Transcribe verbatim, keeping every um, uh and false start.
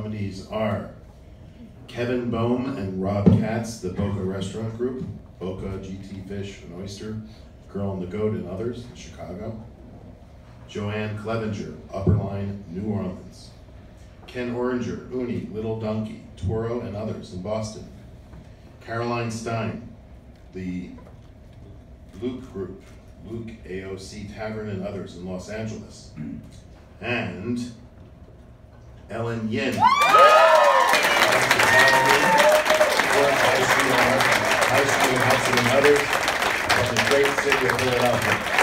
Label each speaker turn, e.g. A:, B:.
A: nominees are Kevin Bohm and Rob Katz, the Boca Restaurant Group, Boca, G T Fish and Oyster, Girl and the Goat and others in Chicago. Joanne Clevenger, Upper Line, New Orleans. Ken Oringer, Uni, Little Donkey, Toro and others in Boston. Caroline Stein, the Luke Group, Luke A O C Tavern and others in Los Angeles. And Ellen Yin, High School Hudson and others from the great city of Philadelphia.